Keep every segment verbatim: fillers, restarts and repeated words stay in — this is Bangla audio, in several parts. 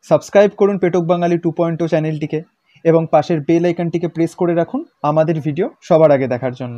সাবস্ক্রাইব করুন পেটক বাঙালি টু পয়েন্ট ও চ্যানেলটিকে এবং পাশের বেল আইকনটিকে প্রেস করে রাখুন আমাদের ভিডিও সবার আগে দেখার জন্য।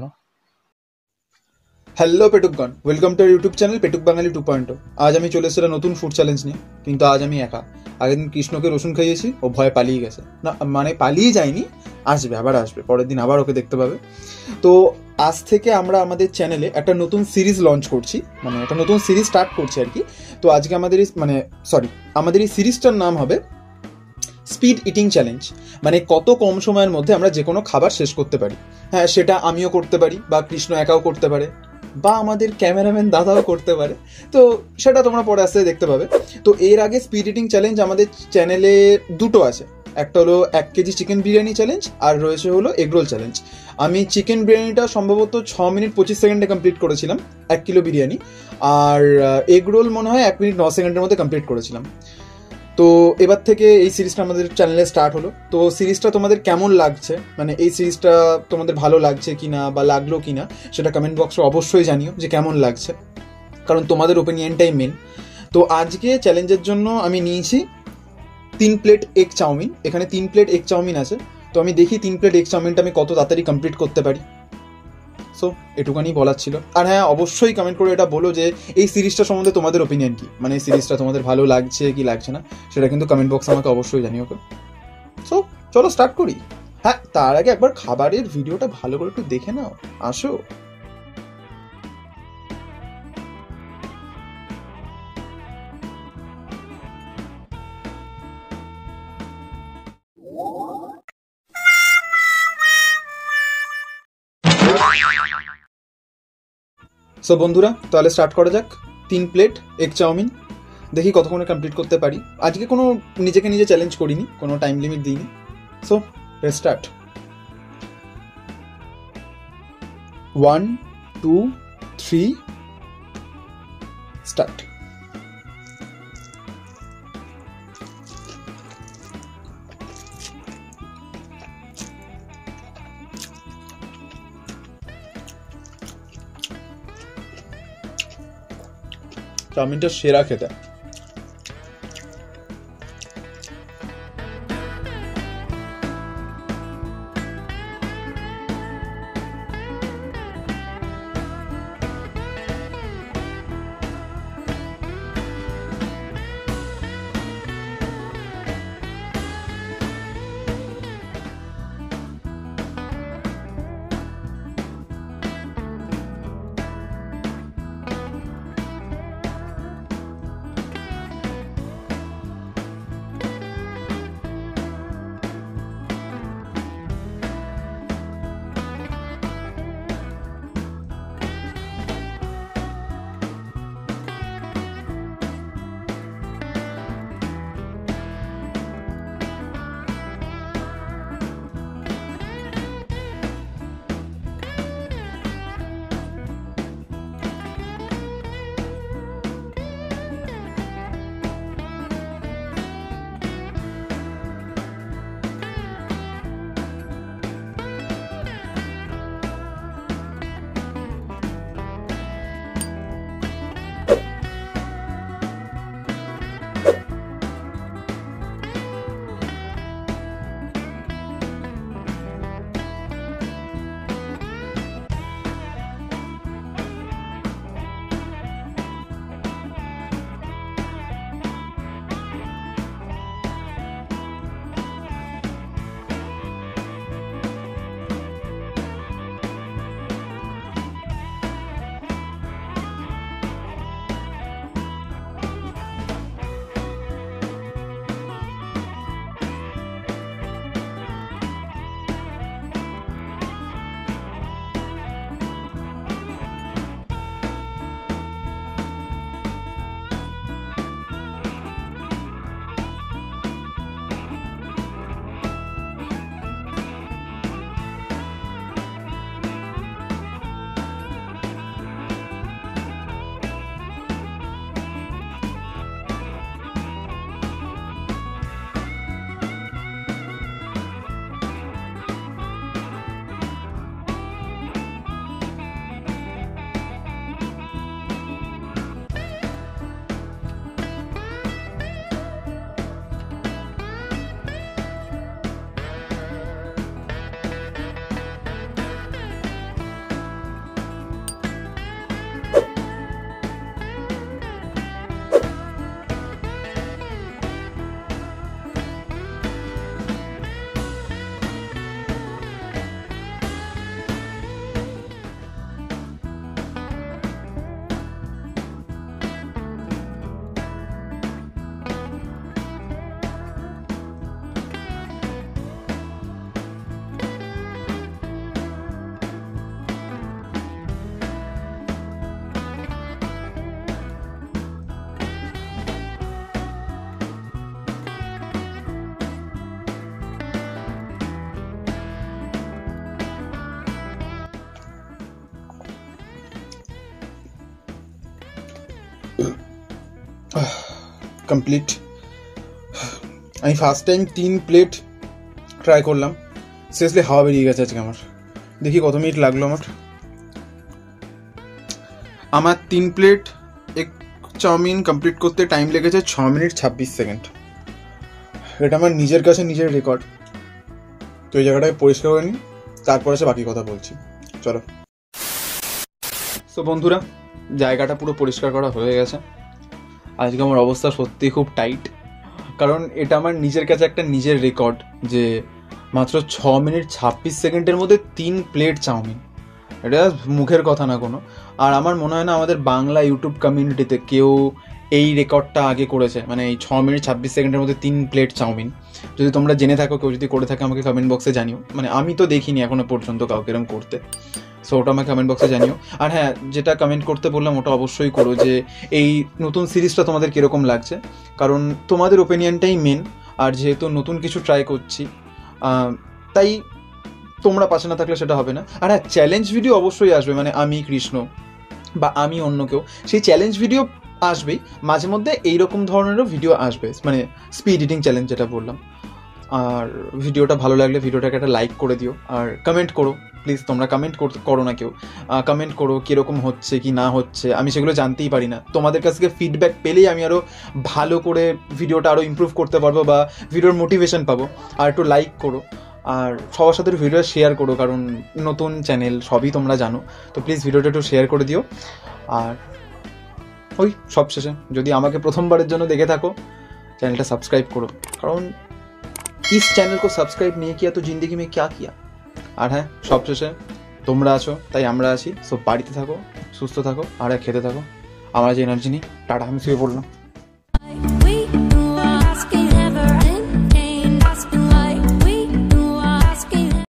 হ্যালো পেটুকগণ, welcome to YouTube channel Petuk Bangali two point O. আজ আমি চলে এসেছিলাম নতুন ফুড চ্যালেঞ্জ নিয়ে, কিন্তু আজ আমি একা। আগের দিন কৃষ্ণকে রসুন খাইয়েছি, ও ভয় পালিয়ে গেছে। না মানে পালিয়ে যায়নি, আসবে, আবার আসবে, পরের দিন আবার ওকে দেখতে পাবে। তো আজ থেকে আমরা আমাদের চ্যানেলে একটা নতুন সিরিজ লঞ্চ করছি, মানে একটা নতুন সিরিজ স্টার্ট করছি আর কি। তো আজকে আমাদের এই মানে সরি আমাদের এই সিরিজটার নাম হবে স্পিড ইটিং চ্যালেঞ্জ। মানে কত কম সময়ের মধ্যে আমরা যে কোনো খাবার শেষ করতে পারি। হ্যাঁ, সেটা আমিও করতে পারি, বা কৃষ্ণ একাও করতে পারে, বা আমাদের ক্যামেরাম্যান দাদাও করতে পারে। তো সেটা তোমরা পরে আসতে দেখতে পাবে। তো এর আগে স্পিড ইটিং চ্যালেঞ্জ আমাদের চ্যানেলে দুটো আছে, একটা হলো এক কেজি চিকেন বিরিয়ানি চ্যালেঞ্জ, আর রয়েছে হলো এগরোল চ্যালেঞ্জ। আমি চিকেন বিরিয়ানিটা সম্ভবত ছ মিনিট পঁচিশ সেকেন্ডে কমপ্লিট করেছিলাম, এক কিলো বিরিয়ানি। আর এগরোল মনে হয় এক মিনিট ন সেকেন্ডের মধ্যে কমপ্লিট করেছিলাম। তো এবার থেকে এই সিরিজটা আমাদের চ্যানেলে স্টার্ট হলো। তো সিরিজটা তোমাদের কেমন লাগছে, মানে এই সিরিজটা তোমাদের ভালো লাগছে কিনা বা লাগলো কিনা, সেটা কমেন্ট বক্সে অবশ্যই জানিও যে কেমন লাগছে, কারণ তোমাদের ওপিনিয়নটাই মেন। তো আজকে চ্যালেঞ্জের জন্য আমি নিয়েছি তিন প্লেট এগ চাউমিন। এখানে তিন প্লেট এগ চাউমিন আছে। তো আমি দেখি তিন প্লেট এগ চাউমিনটা আমি কত তাড়াতাড়ি কমপ্লিট করতে পারি। সো এটুখানি বলার ছিল। আর হ্যাঁ, অবশ্যই কমেন্ট করে এটা বলো যে এই সিরিজটা সম্বন্ধে তোমাদের ওপিনিয়ন কি, মানে এই সিরিজটা তোমাদের ভালো লাগছে কি লাগছে না, সেটা কিন্তু কমেন্ট বক্সে আমাকে অবশ্যই জানিও। সো চলো স্টার্ট করি। হ্যাঁ, তার আগে একবার খাবারের ভিডিওটা ভালো করে একটু দেখে নাও, আসো। সো বন্ধুরা, তাহলে স্টার্ট করা যাক। তিন প্লেট এগ চাউমিন, দেখি কতক্ষণে কমপ্লিট করতে পারি। আজকে কোনো নিজেকে নিজে চ্যালেঞ্জ করিনি, কোনো টাইম লিমিট দিইনি। So let's start. One two three start. চাউমিনটা সেরা খেতে। কমপ্লিট। আমি ফার্স্ট টাইম তিন প্লেট ট্রাই করলাম, সিরিয়াসলি হাওয়া বেরিয়ে গেছে আজকে আমার। দেখি কত মিনিট লাগলো আমার। আমার তিন প্লেট এক চাউমিন কমপ্লিট করতে টাইম লেগেছে ছ মিনিট ছাব্বিশ সেকেন্ড। এটা আমার নিজের কাছে নিজের রেকর্ড। তো এই জায়গাটাকে পরিষ্কার করে নিই, তারপরে সে বাকি কথা বলছি। চলো। তো বন্ধুরা, জায়গাটা পুরো পরিষ্কার করা হয়ে গেছে। আজকে আমার অবস্থা সত্যি খুব টাইট, কারণ এটা আমার নিজের কাছে একটা নিজের রেকর্ড যে মাত্র ছ মিনিট ছাব্বিশ সেকেন্ডের মধ্যে তিন প্লেট চাউমিন। এটা মুখের কথা না কোনো। আর আমার মনে হয় না আমাদের বাংলা ইউটিউব কমিউনিটিতে কেউ এই রেকর্ডটা আগে করেছে, মানে এই ছ মিনিট ছাব্বিশ সেকেন্ডের মধ্যে তিন প্লেট চাউমিন। যদি তোমরা জেনে থাকো, কেউ যদি করে থাকে আমাকে কমেন্ট বক্সে জানিও। মানে আমি তো দেখিনি এখনো পর্যন্ত কাউকে এরকম করতে, সো ওটা আমাকে কমেন্ট বক্সে জানিও। আর হ্যাঁ, যেটা কমেন্ট করতে বললাম ওটা অবশ্যই করো যে এই নতুন সিরিজটা তোমাদের কীরকম লাগছে, কারণ তোমাদের ওপিনিয়নটাই মেন। আর যেহেতু নতুন কিছু ট্রাই করছি, তাই তোমরা পাশে না থাকলে সেটা হবে না। আর হ্যাঁ, চ্যালেঞ্জ ভিডিও অবশ্যই আসবে, মানে আমি কৃষ্ণ বা আমি অন্য কেউ, সেই চ্যালেঞ্জ ভিডিও আসবেই। মাঝে মধ্যে এইরকম ধরনেরও ভিডিও আসবে, মানে স্পিড ইটিং চ্যালেঞ্জ যেটা বললাম। আর ভিডিওটা ভালো লাগলে ভিডিওটাকে একটা লাইক করে দিও, আর কমেন্ট করো প্লিজ। তোমরা কমেন্ট করো না কেউ, কমেন্ট করো কীরকম হচ্ছে কি না হচ্ছে, আমি সেগুলো জানতেই পারি না। তোমাদের কাছ থেকে ফিডব্যাক পেলেই আমি আরও ভালো করে ভিডিওটা আরও ইমপ্রুভ করতে পারবো বা ভিডিওর মোটিভেশন পাবো। আর একটু লাইক করো, আর সবার সাথে ভিডিও শেয়ার করো, কারণ নতুন চ্যানেল সবই তোমরা জানো। তো প্লিজ ভিডিওটা একটু শেয়ার করে দিও। আর ওই সব শেষে, যদি আমাকে প্রথমবারের জন্য দেখে থাকো, চ্যানেলটা সাবস্ক্রাইব করো, কারণ इस चैनल को सब्सक्राइब नहीं किया तो जिंदगी में क्या किया। আর হ্যাঁ, সব শেষে তোমরা আছো তাই আমরা আছি। সো বাড়িতে থাকো, সুস্থ থাকো, আর খেতে থাকো। আমার যে এনার্জি নেই, টাটা, আমি শুয়ে পড়লাম।